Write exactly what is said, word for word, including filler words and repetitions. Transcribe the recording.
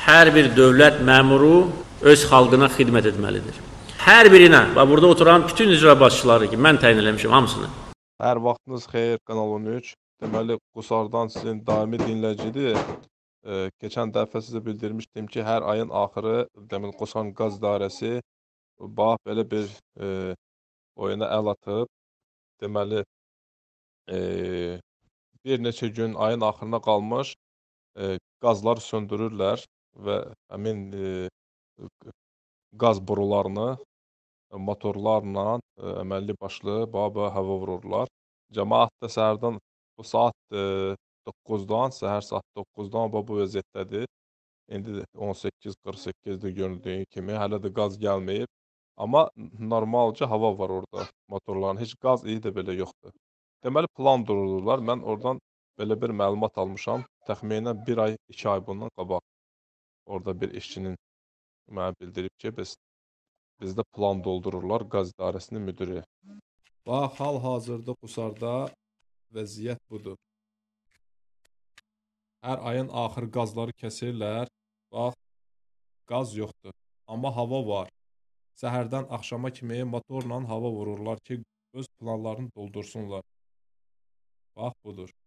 Hər bir dövlət məmuru öz xalqına xidmət etməlidir. Hər birinə, bax burada oturan bütün icra başçıları ki, mən təyin eləmişim hamısını. Hər vaxtınız xeyir, Kanal on üç. Deməli, Qusardan sizin daimi dinləyicidir. E, keçən dəfə sizə bildirmişdim ki, hər ayın axırı deməli Qusar Qaz İdarəsi bax belə bir e, oyuna əl atıb. Deməli, e, bir neçə gün ayın axırına qalmış e, qazları söndürürlər və həmin e, qaz borularını motorlarla e, əməlli başlı baba hava vururlar. Cəmaət də səhərdən bu saat e, doqquzdan, səhər saat doqquzdan bu vəziyyətdədir. İndi on səkkiz qırx səkkizdə görüldüyü kimi hələ də qaz gəlməyib. Amma normalca hava var orada motorların. Heç qaz iyi də belə yoxdur. Deməli plan dururlar. Mən oradan belə bir məlumat almışam. Təxminən bir ay, iki ay bundan qabaq. Orada bir işçinin mənə bildirib ki, biz bizdə plan doldururlar qaz idarəsinin müdiri. Bax, hal-hazırda Qusarda vəziyyət budur. Hər ayın axırı qazları kəsirlər. Bax, qaz yoxdur. Amma hava var. Səhərdən axşama kimi motorla hava vururlar ki, öz planlarını doldursunlar. Bax, budur.